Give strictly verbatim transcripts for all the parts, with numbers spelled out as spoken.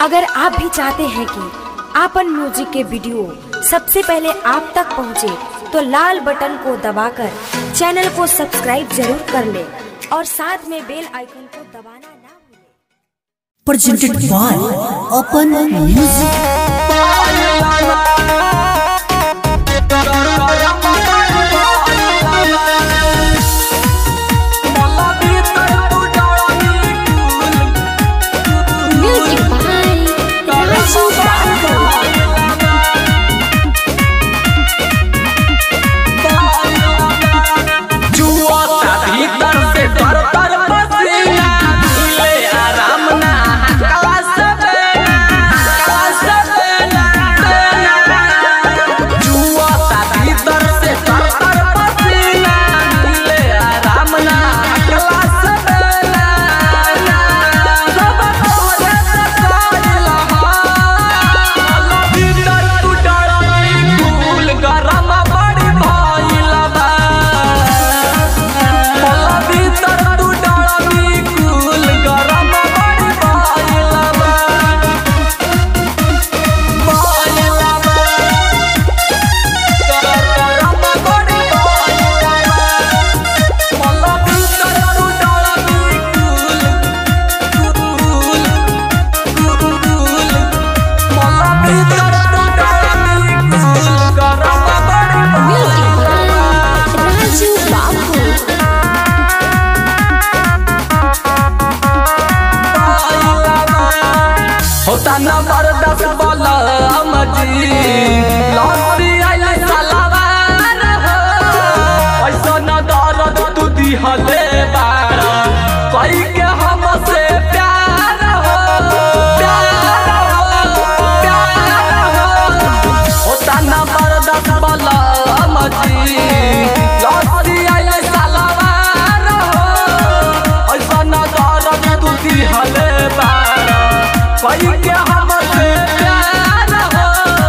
अगर आप भी चाहते हैं कि आपन म्यूजिक के वीडियो सबसे पहले आप तक पहुंचे, तो लाल बटन को दबाकर चैनल को सब्सक्राइब जरूर कर ले और साथ में बेल आइकन को दबाना ना भूलें। Presented by Apan music. होता न बर्दाश्त बोला मजी लौटी आइल सलावार हो ऐसा न दर्द तू दिहले बार कोई के हमसे प्यार हो प्यार हो प्यार हो होता न बर्दाश्त बोला मजी लौटी आइल सलावार हो ऐसा न दर्द तू दिहले बार कोई के हमसे प्यार हो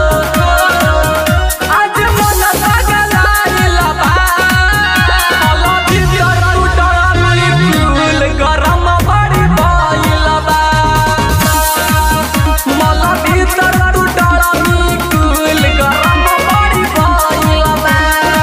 आज मन पगलाइल बा मला भीतर टूटल फूल गरम बड़ी भइल बा मला भीतर टूटल फूल गरम बड़ी भइल बा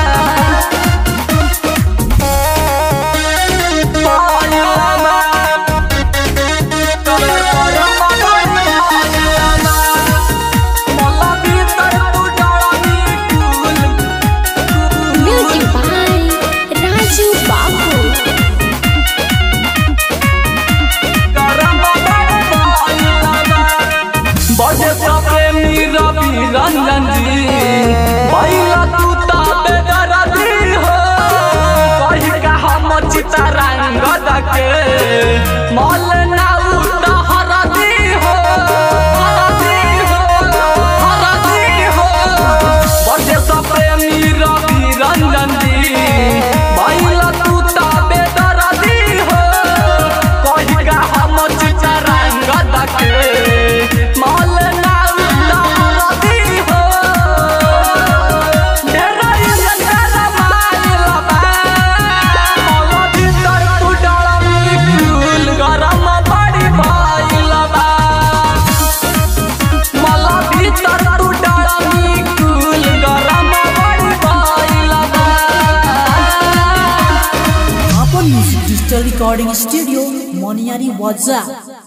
रंजन जी बैला तू ताबे दरदी हो कही का हम चितरंग दके मल ना उता हरदी हो हरदी हो हरदी हो बड़े सब प्रेमी रवि रंजन जी बैला तू ताबे दरदी हो कही का हम चितरंग दके मल ना डिजिटल रिकॉर्डिंग स्टूडियो मोनियारी वाजा।